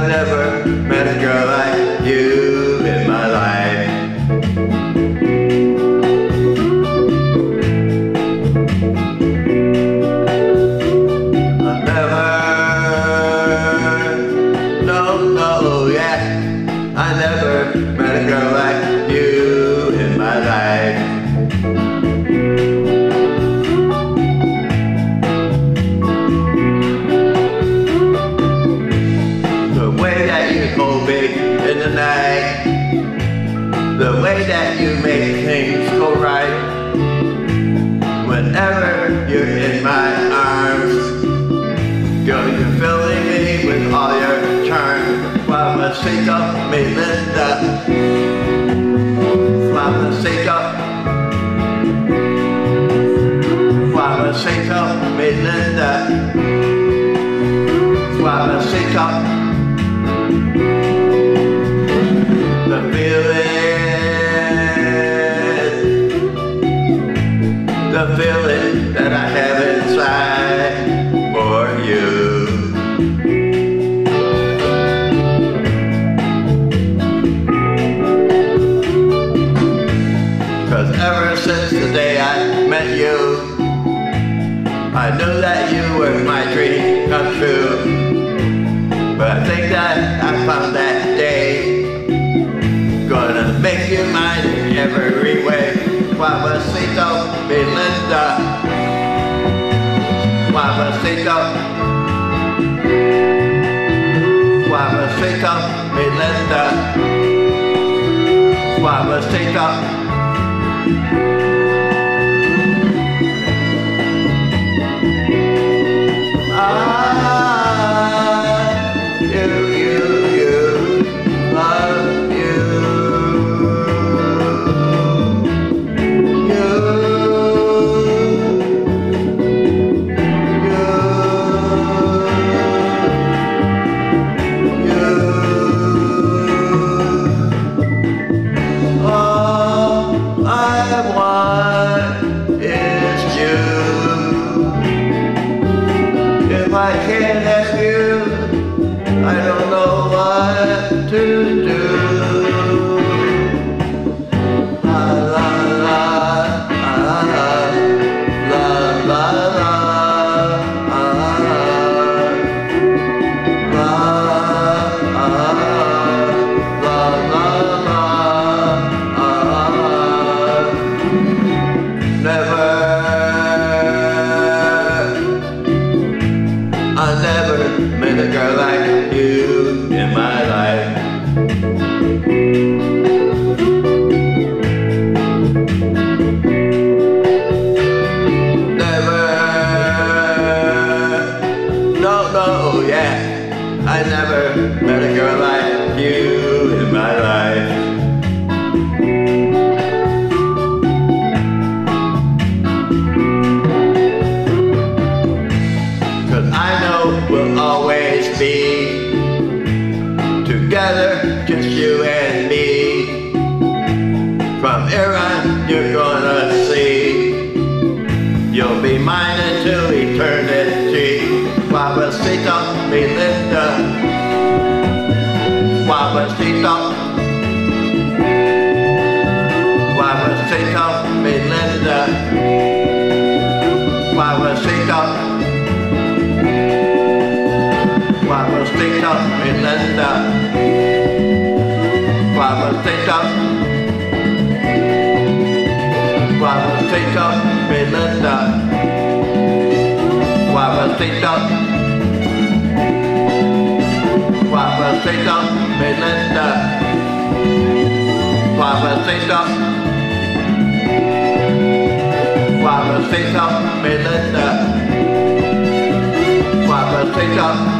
I never met a girl like you in my life. I never, no, yeah, I never met a girl like you in my life. In the night, the way that you make things go right, whenever you're in my arms, girl, you're filling me with all your charm. Mamacita, mi linda, mamacita, mamacita, mi linda, mamacita. The feeling that I have inside for you. 'Cause ever since the day I met you, I knew that you were my dream come true. But I think that I found that day, gonna make you mine in every way. Mamacita, mi linda, mamacita, mamacita, mi linda, mamacita. I can't have you, I don't know what to do. La la la, la la la la la, I never met a girl like you in my life. Never, no, yeah, I never met a girl like you in my life. We'll always be together, just you and me. From here on, you're gonna see, you'll be mine until eternity. Mamacita, mi linda, mamacita, mamacita, mi linda, mamacita. Mamacita, mi linda, mamacita, mamacita, mi linda, mamacita, mamacita, mi linda, mamacita, mamacita, mi linda, mamacita.